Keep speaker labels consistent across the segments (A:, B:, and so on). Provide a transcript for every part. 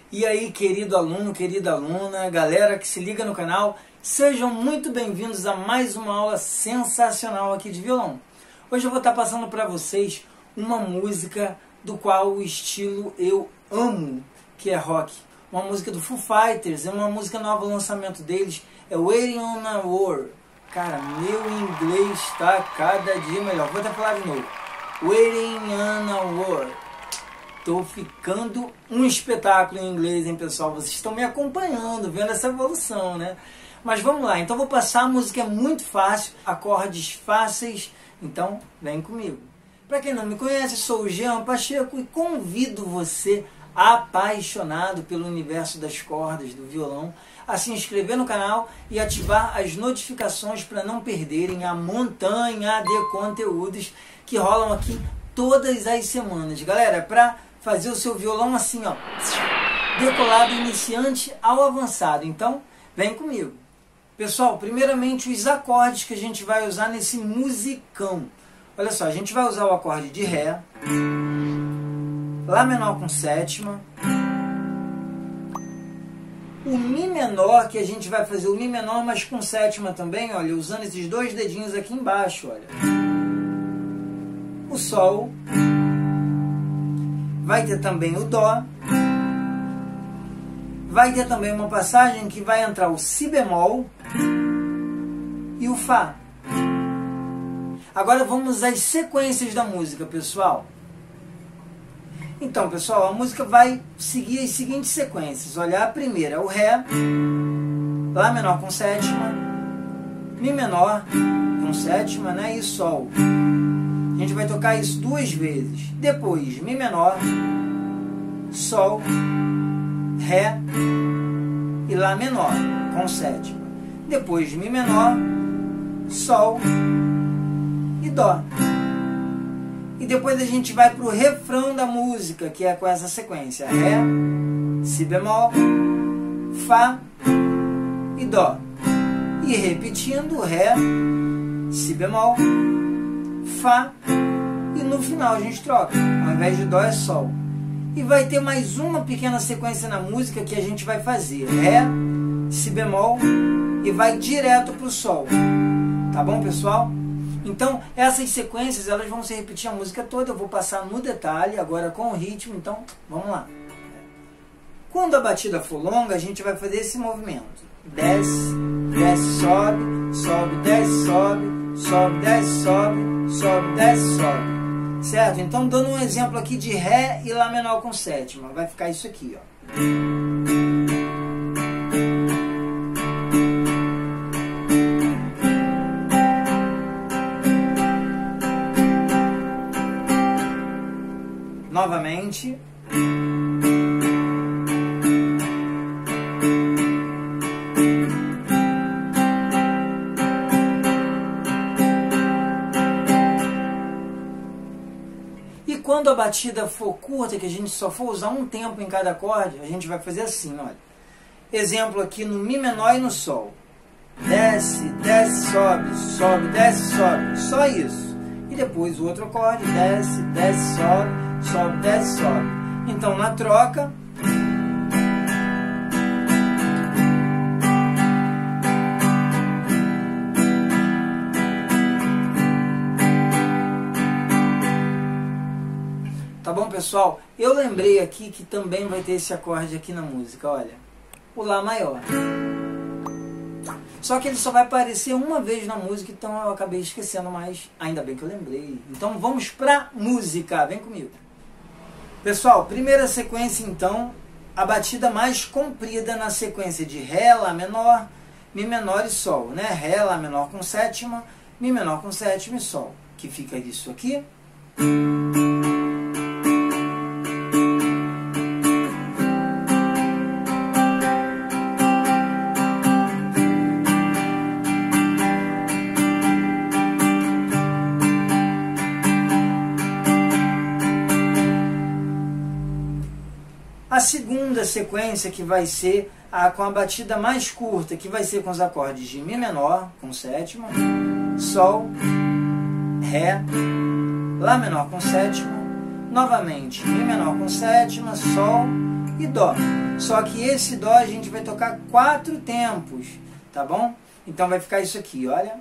A: E aí, querido aluno, querida aluna, galera que se liga no canal, sejam muito bem-vindos a mais uma aula sensacional aqui de violão. Hoje eu vou estar passando para vocês uma música do qual o estilo eu amo, que é rock. Uma música do Foo Fighters, é uma música nova, o lançamento deles é Waiting on a War. Cara, meu inglês está cada dia melhor. Vou até falar de novo. Waiting on a War. Tô ficando um espetáculo em inglês, hein, pessoal? Vocês estão me acompanhando, vendo essa evolução, né? Mas vamos lá, então vou passar, a música é muito fácil, acordes fáceis, então vem comigo. Para quem não me conhece, sou o Jean Pacheco e convido você, apaixonado pelo universo das cordas, do violão, a se inscrever no canal e ativar as notificações para não perderem a montanha de conteúdos que rolam aqui todas as semanas. Galera, para fazer o seu violão assim, ó, decolado iniciante ao avançado. Então, vem comigo. Pessoal, primeiramente os acordes que a gente vai usar nesse musicão. Olha só, a gente vai usar o acorde de Ré, Lá menor com sétima, o Mi menor, que a gente vai fazer o Mi menor, mas com sétima também, olha, usando esses dois dedinhos aqui embaixo, olha. O Sol, vai ter também o Dó, vai ter também uma passagem que vai entrar o Si bemol e o Fá. Agora vamos às sequências da música, pessoal. Então, pessoal, a música vai seguir as seguintes sequências. Olha, a primeira é o Ré, Lá menor com sétima, Mi menor com sétima, né, e Sol. A gente vai tocar isso duas vezes. Depois, Mi menor, Sol, Ré e Lá menor com sétima. Depois, Mi menor, Sol e Dó. E depois a gente vai para o refrão da música, que é com essa sequência. Ré, Si bemol, Fá e Dó. E repetindo, Ré, Si bemol, Fá, e no final a gente troca. Ao invés de Dó é Sol. E vai ter mais uma pequena sequência na música que a gente vai fazer. Ré, Si bemol e vai direto para o Sol. Tá bom, pessoal? Então, essas sequências, elas vão se repetir a música toda. Eu vou passar no detalhe, agora com o ritmo. Então, vamos lá. Quando a batida for longa, a gente vai fazer esse movimento. Desce, desce, sobe, sobe, desce, sobe, sobe, desce, sobe, sobe, desce, sobe. Certo? Então, dando um exemplo aqui de Ré e Lá menor com sétima. Vai ficar isso aqui, ó. Novamente. E quando a batida for curta, que a gente só for usar um tempo em cada acorde, a gente vai fazer assim, olha. Exemplo aqui no Mi menor e no Sol. Desce, desce, sobe, sobe, desce, sobe. Só isso. E depois o outro acorde, desce, desce, sobe, sobe, desce, sobe. Então, na troca, tá bom, pessoal? Eu lembrei aqui que também vai ter esse acorde aqui na música, olha. O Lá maior. Só que ele só vai aparecer uma vez na música, então eu acabei esquecendo, mas ainda bem que eu lembrei. Então vamos pra música, vem comigo. Pessoal, primeira sequência então, a batida mais comprida na sequência de Ré, Lá menor, Mi menor e Sol, né? Ré, Lá menor com sétima, Mi menor com sétima e Sol, que fica isso aqui. A segunda sequência, que vai ser com a batida mais curta, que vai ser com os acordes de Mi menor, com sétima, Sol, Ré, Lá menor com sétima, novamente Mi menor com sétima, Sol e Dó. Só que esse Dó a gente vai tocar 4 tempos, tá bom? Então vai ficar isso aqui, olha.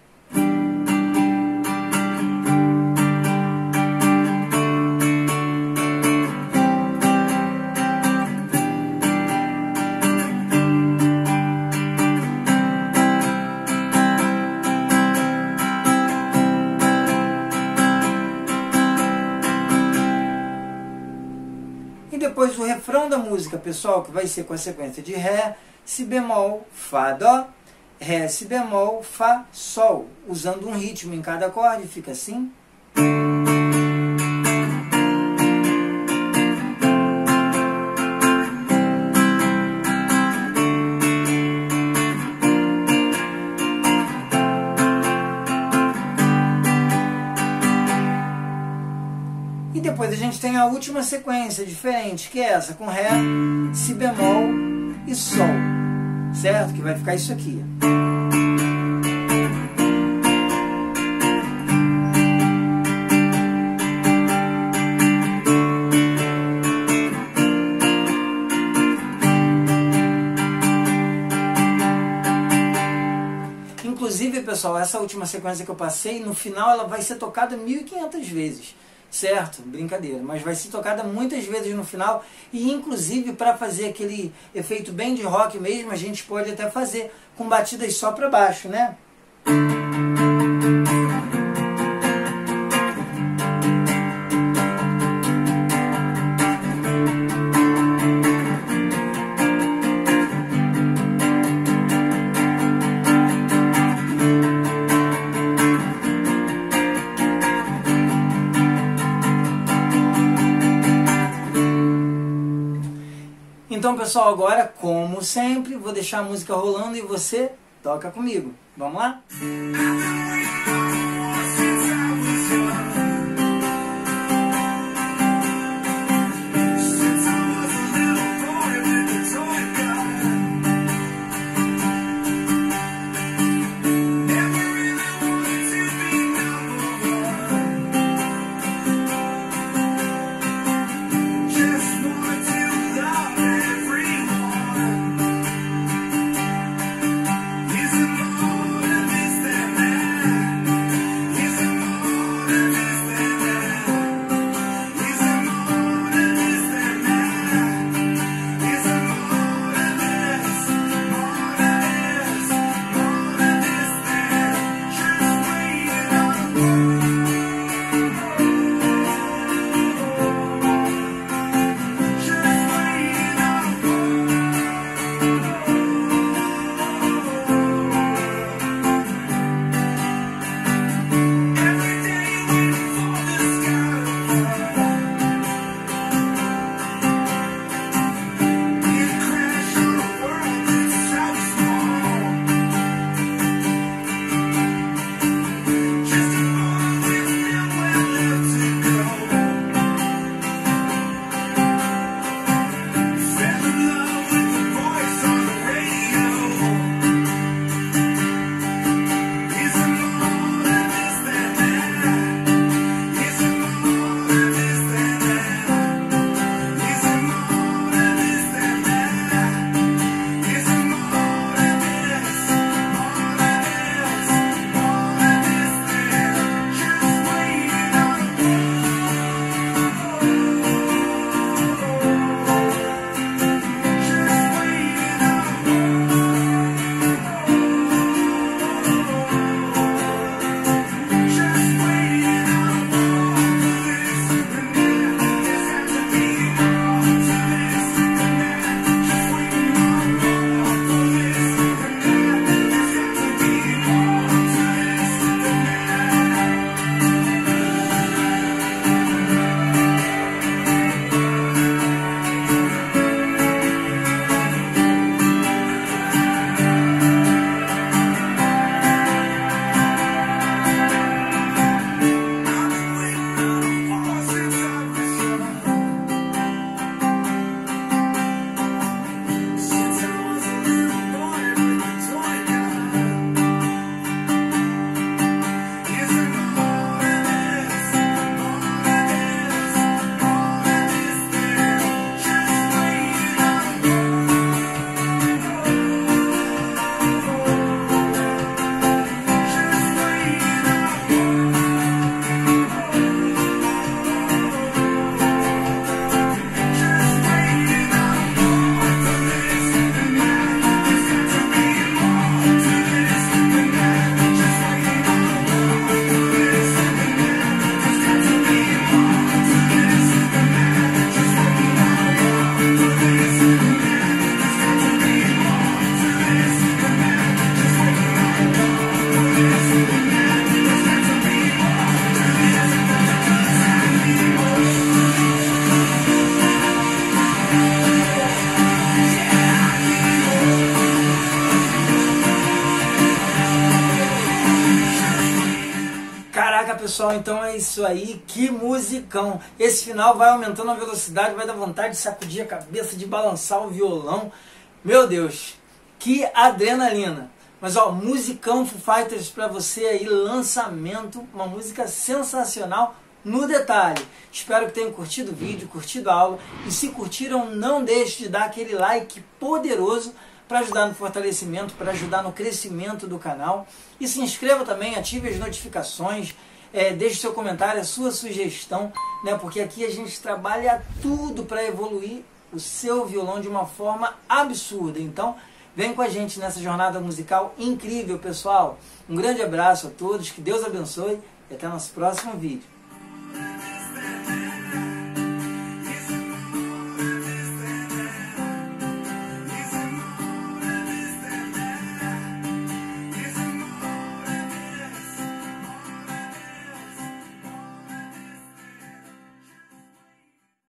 A: E depois o refrão da música, pessoal, que vai ser com a sequência de Ré, Si bemol, Fá, Dó, Ré, Si bemol, Fá, Sol, usando um ritmo em cada acorde, fica assim. E depois a gente tem a última sequência diferente, que é essa, com Ré, Si bemol e Sol, certo? Que vai ficar isso aqui. Inclusive, pessoal, essa última sequência que eu passei, no final ela vai ser tocada 1.500 vezes. Certo? Brincadeira, mas vai ser tocada muitas vezes no final e inclusive para fazer aquele efeito bem de rock mesmo, a gente pode até fazer com batidas só para baixo, né? Então, pessoal, agora, como sempre, vou deixar a música rolando e você toca comigo. Vamos lá? pessoal, então é isso aí, que musicão. Esse final vai aumentando a velocidade, vai dar vontade de sacudir a cabeça, de balançar o violão. Meu Deus, que adrenalina. Mas ó, musicão Foo Fighters pra você aí, lançamento, uma música sensacional no detalhe. Espero que tenham curtido o vídeo, curtido a aula, e se curtiram, não deixe de dar aquele like poderoso para ajudar no fortalecimento, para ajudar no crescimento do canal. E se inscreva também, ative as notificações, deixe seu comentário, a sua sugestão, né? Porque aqui a gente trabalha tudo para evoluir o seu violão de uma forma absurda. Então, vem com a gente nessa jornada musical incrível, pessoal. Um grande abraço a todos, que Deus abençoe e até nosso próximo vídeo.